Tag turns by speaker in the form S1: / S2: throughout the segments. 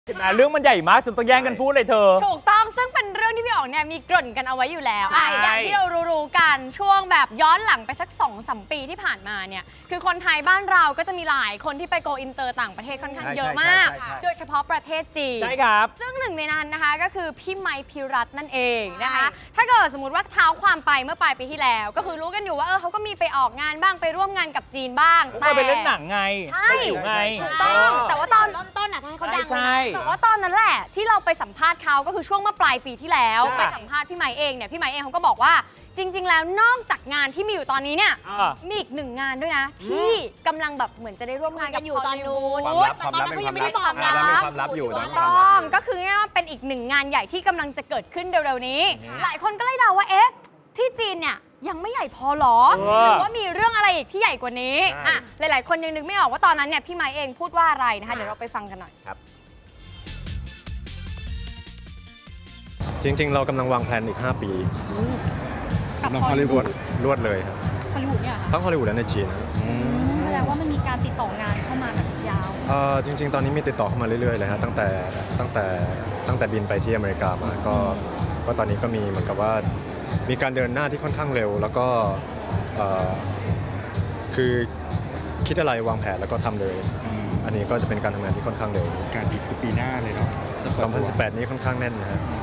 S1: เห็นไหมเรื่องมันใหญ่มากจนต้องแย่งกันพูดเลยเธอ
S2: ถูกต้องซึ่งเป็นเรื่องที่พี่อ๋องเนี่ยมีเกริ่นกันเอาไว้อยู่แล้วอย่างที่เรารู้กันช่วงแบบย้อนหลังไปสัก 2-3 ปีที่ผ่านมาเนี่ยคือคนไทยบ้านเราก็จะมีหลายคนที่ไปโกอินเตอร์ต่างประเทศค่อนข้างเยอะมากโดยเฉพาะประเทศจีน
S1: ใช่ครับ
S2: ซึ่งหนึ่งในนั้นนะคะก็คือพี่ไมค์พิรัตน์นั่นเองนะคะถ้าเกิดสมมติว่าเท้าความไปเมื่อปลายปีที่แล้วก็คือรู้กันอยู่ว่าเขาก็มีไปออกงานบ้างไปร่วมงานกับจีนบ้าง
S1: แต่ไปเล่นหนังไง
S2: ใช่
S1: ไง
S2: ถูกต้องแต่ว่าตอน
S3: เริ่มต้นอะทำให้เขาดัง
S2: แต่ว่าตอนนั้นแหละที่เราไปสัมภาษณ์เขาก็คือช่วงเมื่อปลายปีที่แล้วไปสัมภาษณ์พี่ไมค์เองเนี่ยพี่ไมค์เองเขาก็บอกว่าจริงๆแล้วนอกจากงานที่มีอยู่ตอนนี้เนี่ยมีอีก1 งานด้วยนะที่กำลังแบบเหมือนจะได้ร่วมงานกัน
S3: อยู่ตอนนู้น
S2: ตอนนั้นเขายังไม่ได้บอกนะ
S4: ความลับอยู่
S2: ถูกต้องก็คือเป็นอีก1 งานใหญ่ที่กำลังจะเกิดขึ้นเร็วๆนี้หลายคนก็เลยเดาว่าที่จีนเนี่ยยังไม่ใหญ่พอหรอหรือว่ามีเรื่องอะไรอีกที่ใหญ่กว่านี้หลายๆคนยังนึกไม่ออกว่าตอนนั้นเนี่ยพี่ไมค์เองพูดว่าอะไรนะคะเดี๋ยวเราไปฟังกันหน่อย
S4: ครับ
S5: จริงๆเรากำลังวางแผนอีก5 ปี
S3: กับ
S5: ฮอลลีวูดรวดเลยครับ
S3: ฮอลลีวูดเนี่ย
S5: ทั้งฮอลลีวูดและในจีน
S3: แสดงว่ามันมีการติดต่องานเข้ามาแบบยาว
S5: จริงๆตอนนี้มีติดต่อเข้ามาเรื่อยๆเลยฮะตั้งแต่บินไปที่อเมริกามาก็ตอนนี้ก็มีเหมือนกับว่ามีการเดินหน้าที่ค่อนข้างเร็วแล้วก็คือคิดอะไรวางแผนแล้วก็ทำเลยอันนี้ก็จะเป็นการทำงานที่ค่อนข้างเร็ว
S4: การดีคือปีหน้าเลยเนาะ
S5: 2018นี้ค่อนข้างแน่นนะฮะ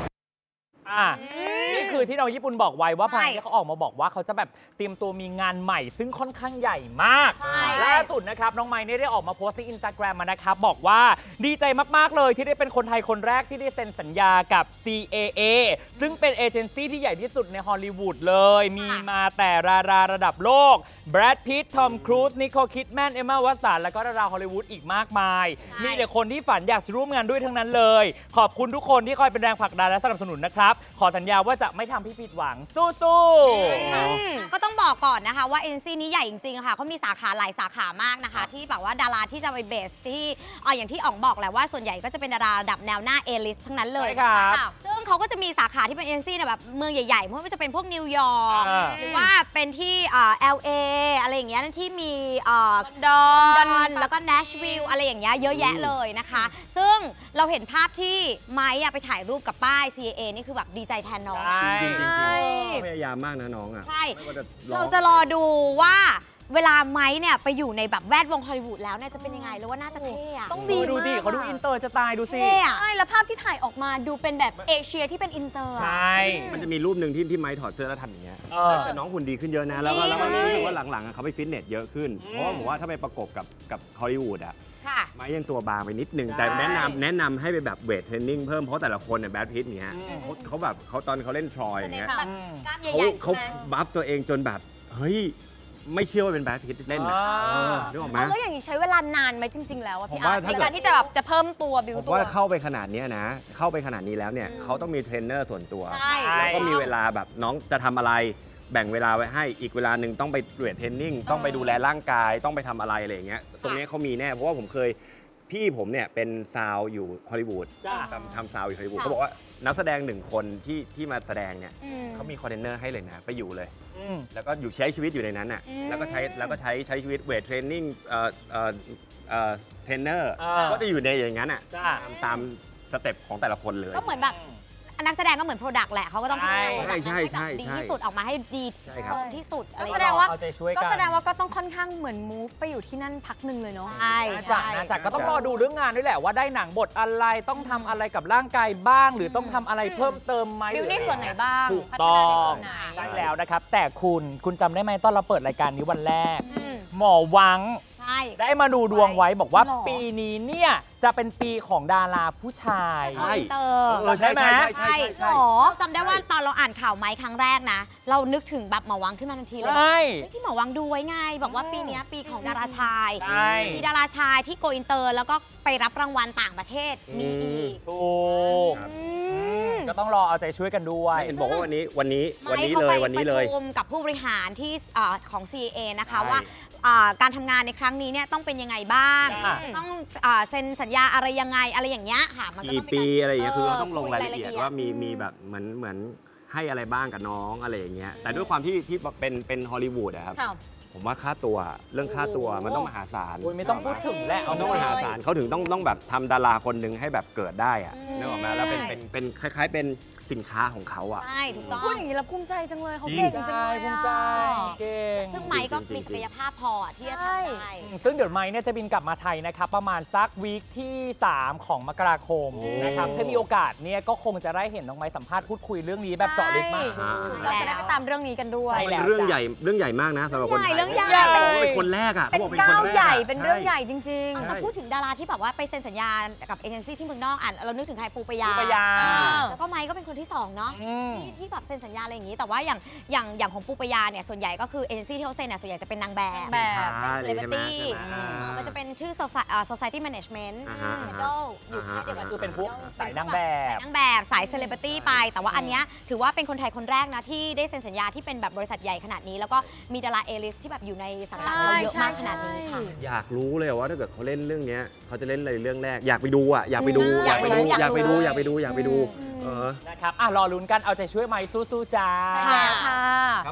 S1: นี่คือที่เราญี่ปุ่นบอกไว้ว่าภายในเขาออกมาบอกว่าเขาจะแบบเตรียมตัวมีงานใหม่ซึ่งค่อนข้างใหญ่มากล่าสุดนะครับน้องไมค์ได้ออกมาโพสต์ใน Instagram มานะครับบอกว่าดีใจมากๆเลยที่ได้เป็นคนไทยคนแรกที่ได้เซ็นสัญญากับ CAA ซึ่งเป็นเอเจนซี่ที่ใหญ่ที่สุดในฮอลลีวูดเลยมีมาแต่ดาราระดับโลกแบรดพิตต์ทอมครูซนิโคลคิดแมนเอมม่าวัตสันแล้วก็ดาราฮอลลีวูดอีกมากมายมีแต่คนที่ฝันอยากจะร่วมงานด้วยทั้งนั้นเลยขอบคุณทุกคนที่คอยเป็นแรงผลักดันและสนับสนุนนะครับขอสัญญาว่าจะไม่ทำพี่ผิดหวังสู้
S3: ๆก็ต้องบอกก่อนนะคะว่าเอเจนซี่นี้ใหญ่จริงๆค่ะเขามีสาขาหลายสาขามากนะคะที่แบบว่าดาราที่จะไปเบสที่อย่างที่อ๋องบอกแหละว่าส่วนใหญ่ก็จะเป็นดาราระดับแนวหน้า A-list ทั้งนั้นเลยค่ะซึ่งเขาก็จะมีสาขาที่เป็นเอเจนซี่แบบเมืองใหญ่ๆไม่ว่าจะเป็นพวกนิวยอร์กหรือว่าเป็นที่LA อะไรอย่างเงี้ยที่มี
S2: ดอน
S3: แล้วก็ Nashville อะไรอย่างเงี้ยเยอะแยะเลยนะคะซึ่งเราเห็นภาพที่ไมค์ไปถ่ายรูปกับป้าย CAA นี่คือแบบดีใจแทนน้อง
S4: จริงๆพยายามมากนะน้องอ่ะ
S3: ใช่เราจะรอดูว่าเวลาไมค์เนี่ยไปอยู่ในแบบแวดวงฮอลลีวูดแล้วเนี่ยจะเป็นยังไงแล้วว่าน่าจะเท่อะ
S1: ต้องดีดูดิเขาดูอินเตอร์จะตายดูสิ
S2: ใช่แล้วภาพที่ถ่ายออกมาดูเป็นแบบเอเชียที่เป็นอินเตอร์
S1: ใช่
S4: มันจะมีรูปหนึ่งที่ไมค์ถอดเสื้อแล้วทำอย่างเงี้ยแต่น้องหุ่นดีขึ้นเยอะนะแล้วก็รู้สึกว่าหลังๆเขาไปฟิตเนสเยอะขึ้นเพราะว่าผมว่าถ้าไปประกบกับฮอลลีวูดอะไม้ยังตัวบางไปนิดนึงแต่แนะนำให้ไปแบบเวทเทรนนิ่งเพิ่มเพราะแต่ละคนเนี่ยแบทพิตเนี้ยเขาแบบตอนเขาเล่นทรอยอย่างเงี้ยเขาบัฟตัวเองจนแบบเฮ้ยไม่เชื่อว่าเป็นแบทพิตเล่นนะนึกออกไหม
S2: แล้วอย่างนี้ใช้เวลานานไหมจริงๆแล้วพี่อาร์ในการที่จะแบบจะเพิ่มตัวบิวตัว
S4: ผมว่าเข้าไปขนาดนี้นะเข้าไปขนาดนี้แล้วเนี่ยเขาต้องมีเทรนเนอร์ส่วนตัวแล้วก็มีเวลาแบบน้องจะทำอะไรแบ่งเวลาไว้ให้อีกเวลาหนึ่งต้องไปเวทเทรนนิ่งต้องไปดูแลร่างกายต้องไปทำอะไรอะไรอย่างเงี้ยตรงนี้เขามีแน่เพราะว่าผมเคยพี่ผมเนี่ยเป็นซาวอยู่ฮอลลีวูดทำซาวอยู่ฮอลลีวูดเขาบอกว่านักแสดง1 คนที่มาแสดงเนี่ยเขามีคอนเทนเนอร์ให้เลยนะไปอยู่เลยแล้วก็อยู่ใช้ชีวิตอยู่ในนั้นน่ะแล้วก็ใช้ชีวิตเวทเทรนนิ่งเทรนเนอร์ก็จะอยู่ในอย่างนั้นอ่ะตามสเต็ปของแต่ละคนเลย
S3: ก็เหมือนแบบนักแสดงก็เหมือนโปรดักต์แหละเขาก็ต้องดีที่สุดออกมาให้ดีที่สุดอะไร
S2: แสดงว่าก็ต้องค่อนข้างเหมือนมูฟไปอยู่ที่นั่นพักหนึ่งเลยเนาะ
S3: ใช่
S1: จากก็ต้องรอดูเรื่องงานด้วยแหละว่าได้หนังบทอะไรต้องทำอะไรกับร่างกายบ้างหรือต้องทำอะไรเพิ่มเติมไหม
S2: บิวในส่วนไหนบ้าง
S1: ถูกต้องใช่แล้วนะครับแต่คุณจำได้ไหมตอนเราเปิดรายการนี้วันแรกหมอวังได้มาดูดวงไว้บอกว่าปีนี้เนี่ยจะเป็นปีของดาราผู้ชาย
S3: ใช่ไหมใช่จำได้ว่าตอนเราอ่านข่าวไม้ครั้งแรกนะเรานึกถึงแบบหมอวังขึ้นมาทันทีเลยที่หมอวังดูไว้ไงบอกว่าปีนี้ปีของดาราชายมีดาราชายที่โกอินเตอร์แล้วก็ไปรับรางวัลต่างประเทศมีอีก
S1: ถูกก็ต้องรอเอาใจช่วยกันด้วย
S4: เห็นบอกว่าวันนี้เลย
S3: ประชุมกับผู้บริหารที่ของ CAA นะคะว่าการทำงานในครั้งนี้เนี่ยต้องเป็นยังไงบ้างต้องเซ็นสัญญาอะไรยังไงอะไรอย่างเงี้ยค่ะ
S4: มันกี่ปีอะไรอย่างเงี้ยคือเราต้องลงรายละเอียดว่ามีแบบเหมือนให้อะไรบ้างกับน้องอะไรอย่างเงี้ยแต่ด้วยความที่เป็นฮอลลีวูดอะครับผมว่าค่าตัวเรื่องค่าตัวมันต้องมหาศาล
S1: โอ้ยไม่ต้องพูดถึงแหละ
S4: มันต้องมหาศาลเขาถึงต้องแบบทำดาราคนหนึ่งให้แบบเกิดได้อะนึกออกไหมแล้วเป็นคล้าย ๆ เป็นสินค้าของเขาอะ
S3: ใช่ถูกต้อง
S2: พูดอย่างนี้แล้วภูมิใจจังเลยเขา
S4: จริง
S2: เก่งจังเลย
S1: ภูมิใจเก่ง
S3: ซึ่งไมค์ก็มีศักยภาพพอที่จะทำได้
S1: ซึ่งเดี๋ยวไมค์เนี่ยจะบินกลับมาไทยนะครับประมาณสักวีคที่ 3 ของมกราคมนะครับถ้ามีโอกาสเนี่ยก็คงจะได้เห็นน้องไมค์สัมภาษณ์พูดคุยเรื่องนี้แบบเจาะลึกมาก
S2: เราจะได้ไปตามเรื่องนี้กันด้วย
S1: ใช่แล้ว
S4: เรื่องใหญ่มากนะสำหรับคนไทย
S3: เรื่องใหญ่
S4: เขาบอกว่าเป็นคนแรกอ่ะ
S2: เป็น
S4: เขาบอกเป็นคน
S2: ก้าว
S4: แรก
S2: ใหญ่
S4: อะ
S2: เป็นเรื่องใหญ่
S4: ช่
S2: จริง
S3: แต่พูดถึงดาราที่แบบว่าไปเซ็นสัญญากับเอเจนซี่ที่เมืองนอกเรานึกถึงใครปูปยา
S1: ปูปยา
S3: แล้วก็ไมค์ก็เป็นคนที่2เนาะ
S1: อืม
S3: ที่แบบเซ็นสัญญาอะไรอย่างนี้แต่ว่าอย่างของปูปยาเนี่ยส่วนใหญ่ก็คือเอเจนซี่ที่เขาเซ็นเนี่ยส่วนใหญ่จะเป็นนางแบบ
S2: แบบ
S4: ใช่เลยใช่ไหม
S3: celebrity
S4: ใช่ไหม
S3: มันจะเป็นชื่อ society management
S4: อ่าฮะ
S3: model อยู่ค่ายเดียวกับ
S1: คือเป็นพวกสายนางแบ
S3: สาย
S1: บ
S3: นางแบบสายเซเลบริตี้ไป แต่ว่าอันเนี้ยถือว่าเป็นคนไทยคนแรกนะที่ได้เซ็นสัญญาที่เป็นแบบบริษัทใหญ่ขนาดนี้ แล้วก็มีดาราเอลิสที่แบบอยู่ในสังกัดเขาเยอะมากขนาดนี้ค่ะ
S4: อยากรู้เลยว่าถ้าเกิดเขาเล่นเรื่องเนี้ยเขาจะเล่นอะไรเรื่องแรกอยากไปดูอ่ะอยากไปดู
S3: อยากไปดู
S4: อยากไปดูอยากไปดูอยากไปดู
S1: นะครับรอลุ้นกันเอาใจช่วยไมค์สู้ๆจ้า
S2: ๆค่ะ